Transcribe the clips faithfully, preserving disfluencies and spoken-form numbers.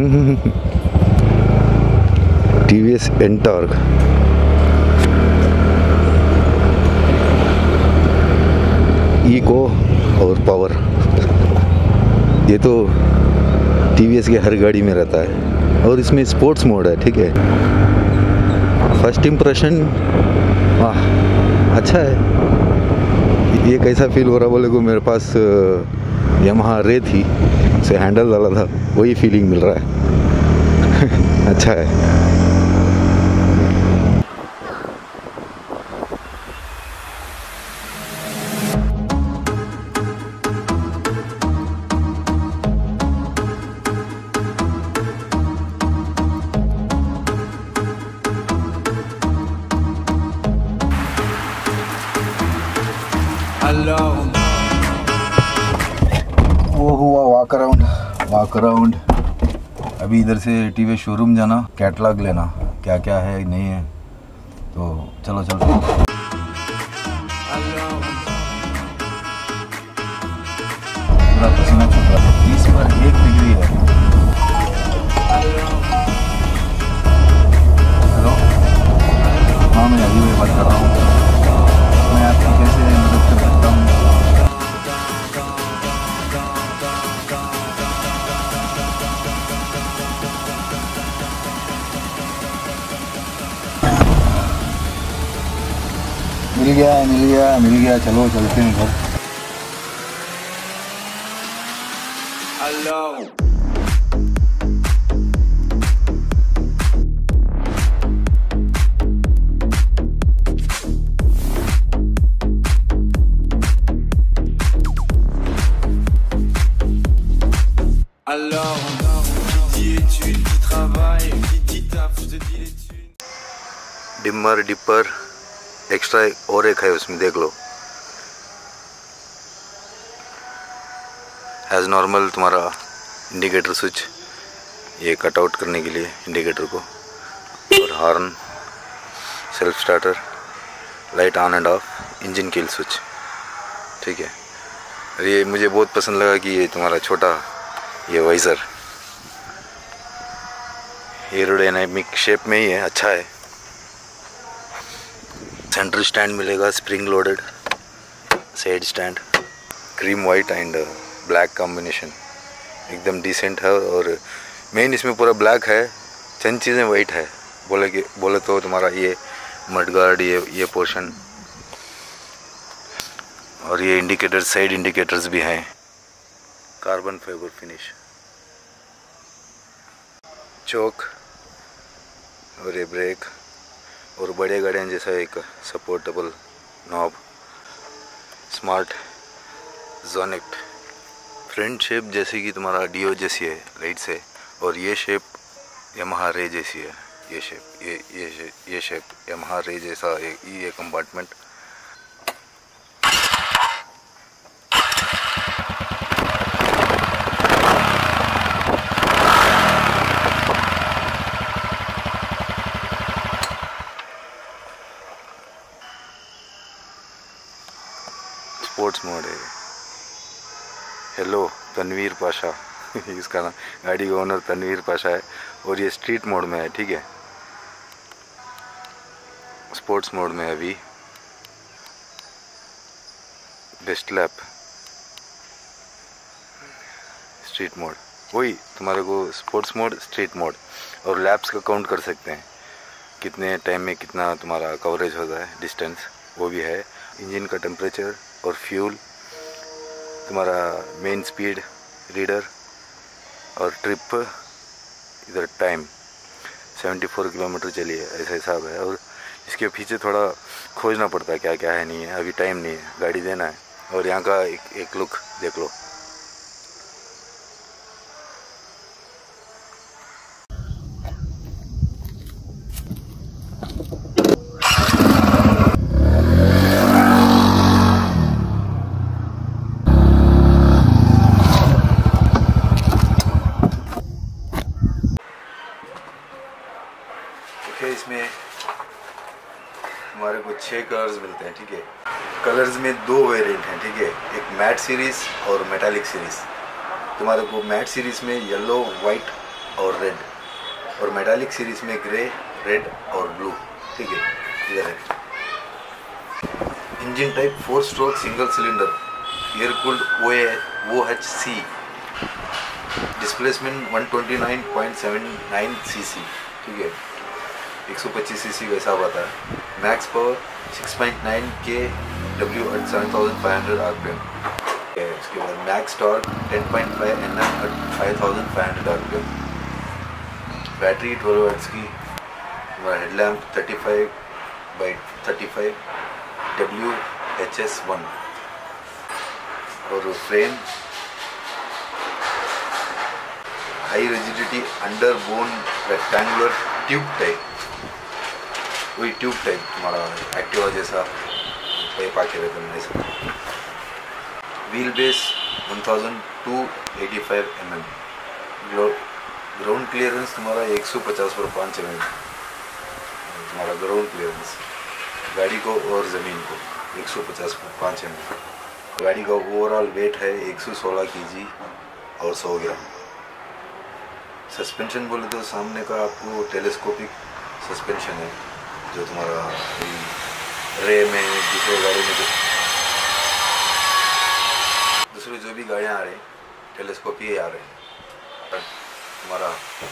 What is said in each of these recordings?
T V S Ntorq. Eco और power, ये तो टी वी एस की हर गाड़ी में रहता है। और इसमें स्पोर्ट्स मोड है, ठीक है। फर्स्ट इम्प्रेशन, वाह अच्छा है। ये कैसा फील हो रहा बोले को, मेरे पास यामाहा रे थी, से हैंडल डाला था, वही फीलिंग मिल रहा है। अच्छा है। वो हुआ वॉक अराउंड वॉक अराउंड अभी इधर से टी वी एस शोरूम जाना, कैटलॉग लेना, क्या क्या है नहीं है, तो चलो चलो। पूरा पसीना छूट रहा है, तीस पर एक डिग्री है। हेलो, हाँ मैं अभी भी बात कर रहा हूँ। मैं आपकी कैसे मदद कर सकता हूँ? मिल गया मिल गया मिल गया चलो चलते हैं घर। हेलो डिमर डिपर एक्स्ट्रा और एक है उसमें, देख लो। एज नॉर्मल तुम्हारा इंडिकेटर स्विच, ये कट आउट करने के लिए इंडिकेटर को, और horn, self starter, light on and off, engine kill switch, ठीक है। और ये मुझे बहुत पसंद लगा कि ये तुम्हारा छोटा ये वाइज़र एरोडायनामिक शेप में ही है, अच्छा है। सेंटर स्टैंड मिलेगा, spring loaded side stand, cream white and black combination, एकदम डिसेंट है। और मेन इसमें पूरा ब्लैक है, चंद चीज़ें वाइट है। बोले कि बोले तो तुम्हारा ये मडगार्ड, ये ये पोर्शन, और ये इंडिकेटर, साइड इंडिकेटर्स भी हैं, कार्बन फाइबर फिनिश, चौक, और ये ब्रेक, और बड़े गाड़ियाँ जैसा एक supportable knob, smart xonnect, front shape जैसे कि तुम्हारा डियो जैसी है लाइट से, और ये शेप यामाहा रे जैसी है, ये शेप ये ये शेप ये शेप यामाहा रे जैसा है, ये कंपार्टमेंट। स्पोर्ट्स मोड है। हेलो तनवीर पाशा इसका नाम, गाड़ी का ओनर तनवीर पाशा है, और ये स्ट्रीट मोड में है, ठीक है। स्पोर्ट्स मोड में है अभी, बेस्ट लैप, स्ट्रीट मोड, वही तुम्हारे को स्पोर्ट्स मोड, स्ट्रीट मोड, और लैप्स का काउंट कर सकते हैं, कितने टाइम में कितना तुम्हारा कवरेज होता है, डिस्टेंस, वो भी है। इंजन का टेम्परेचर और फ्यूल, तुम्हारा मेन स्पीड रीडर, और ट्रिप, इधर टाइम चौहत्तर किलोमीटर चली है, ऐसा हिसाब है। और इसके पीछे थोड़ा खोजना पड़ता है क्या क्या है नहीं है, अभी टाइम नहीं है, गाड़ी देना है। और यहाँ का एक, एक लुक देख लो। इसमें हमारे को छह कलर्स मिलते हैं, ठीक है। कलर्स में दो वेरिएंट हैं, ठीक है, एक मैट सीरीज और मेटालिक सीरीज। तुम्हारे को मैट सीरीज में येलो, वाइट और रेड, और मेटालिक सीरीज में ग्रे, रेड और ब्लू। ठीक है, इधर है। Engine type four stroke single cylinder air cooled O H C, displacement one twenty nine point seven nine cc. ठीक है, एक सौ पच्चीस सीसी वैसा आता है। Max power six point nine k W at seven thousand five hundred RPM. उसके बाद max torque ten point five N M at five thousand five hundred rpm. Battery twelve watts की। Headlamp thirty five by thirty five W H S one. और frame high rigidity under bone rectangular tube type, वही tube type तुम्हारा Activa जैसा pipe आके रहता है ऐसा। Wheel base one thousand two eighty five m m. Ground clearance तुम्हारा एक सौ पचास पर पाँच एम एम तुम्हारा ग्राउंड क्लियरेंस, गाड़ी को और ज़मीन को एक सौ पचास पर पाँच एम एम। गाड़ी का ओवरऑल वेट है एक सौ सोलह केजी और सौ ग्राम। सस्पेंशन बोले तो सामने का आपको टेलीस्कोपिक सस्पेंशन है, जो तुम्हारा रे में दूसरे गाड़ी में जो दूसरी जो भी गाड़ियाँ आ रही टेलीस्कोपिक ही आ रहे हैं तुम्हारा।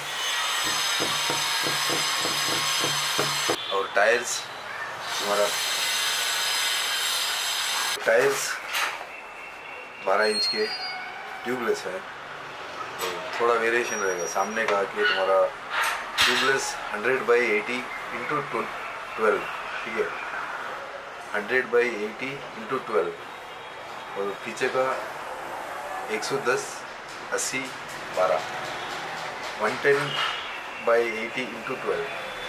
और टायर्स तुम्हारा टायर्स बारह इंच के ट्यूबलेस है, तो थोड़ा वेरिएशन रहेगा। सामने का कि तुम्हारा tubeless hundred by eighty into twelve. ठीक है, hundred by eighty into twelve. और पीछे का एक सौ दस अस्सी बारह one ten by eighty into twelve.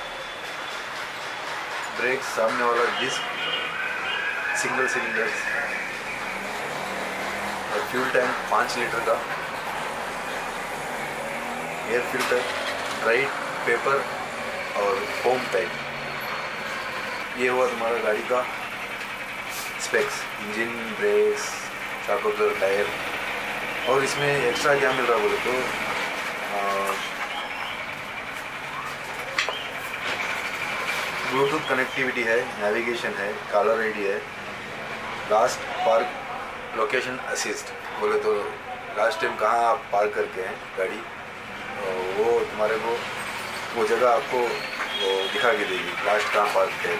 Brake सामने वाला डिस्क सिंगल सिलेंडर। और फ्यूल टैंक पाँच लीटर का। एयर फिल्टर ड्राई पेपर और फोम टाइप। ये हुआ तुम्हारा गाड़ी का स्पेक्स। इंजन, ब्रेक्स, चाकोप्लर, टायर। और इसमें एक्स्ट्रा क्या मिल रहा बोले तो ब्लूटूथ कनेक्टिविटी है, नेविगेशन है, कॉलर आईडी है, लास्ट पार्क लोकेशन असिस्ट बोले तो लास्ट टाइम कहाँ आप पार्क करके हैं गाड़ी, वो तुम्हारे को वो जगह आपको वो दिखा के देगी लास्ट कहाँ पार्क है।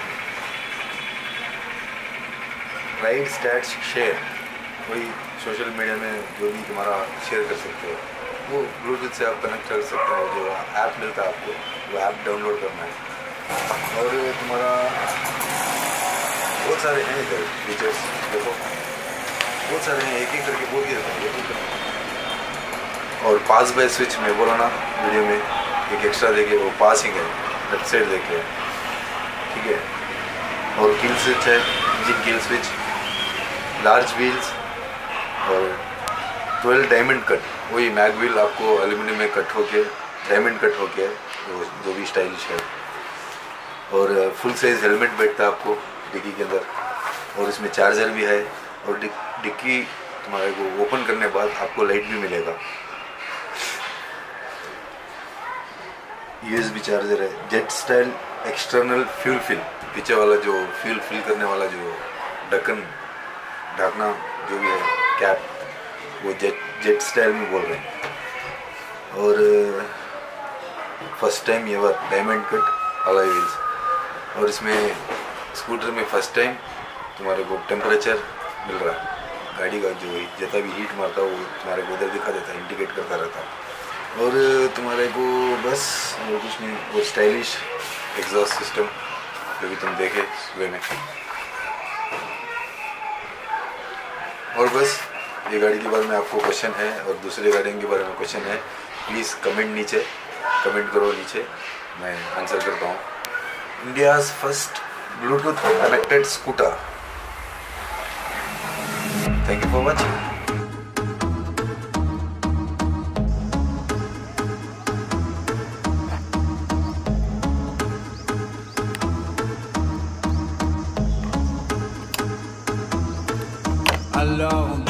राइड स्टैट्स शेयर, वही सोशल मीडिया में जो भी तुम्हारा शेयर कर सकते हो वो ब्लूटूथ से आप कनेक्ट कर सकते हो। जो ऐप मिलता है आपको वो ऐप डाउनलोड करना है। और तुम्हारा बहुत सारे हैं इधर फीचर्स, देखो बहुत सारे हैं, एक एक करके बोल के रहता है। और पास बाय स्विच में बोला ना वीडियो में, एक एक्स्ट्रा देखे वो पासिंग है, लेफ्ट साइड देखे। ठीक है, और किल स्विच है, engine kill switch, large wheels और ट्वेल्व डायमंड कट। वही मैग व्हील आपको एल्यूमिनियम में कट होके डायमंड कट होके वो जो भी स्टाइलिश है। और फुल साइज हेलमेट बैठता है आपको डिक्की के अंदर। और इसमें चार्जर भी है। और डिक्की तुम्हारे को ओपन करने के बाद आपको लाइट भी मिलेगा। यूएसबी चार्जर है। Jet style external fuel fill, पीछे वाला जो फ्यूल फिल करने वाला जो ढक्कन ढकना जो भी है कैप, वो जेट जेट स्टाइल में बोल रहे हैं। और फर्स्ट टाइम ये बार डायमंड कट अलॉय व्हील्स। और इसमें स्कूटर में फर्स्ट टाइम तुम्हारे को टेम्परेचर मिल रहा है। गाड़ी का जो जितना भी हीट मारता है वो तुम्हारे को उधर दिखा देता है, इंडिकेट करता रहता है। और तुम्हारे को बस और कुछ नहीं, वो स्टाइलिश एग्जॉस्ट सिस्टम जो भी तुम देखे सुबह में। और बस ये गाड़ी के बारे में आपको क्वेश्चन है और दूसरे गाड़ियों के बारे में क्वेश्चन है, प्लीज़ कमेंट नीचे कमेंट करो नीचे, मैं आंसर करता हूँ। India's first Bluetooth connected scooter. Thank you for watching. alone.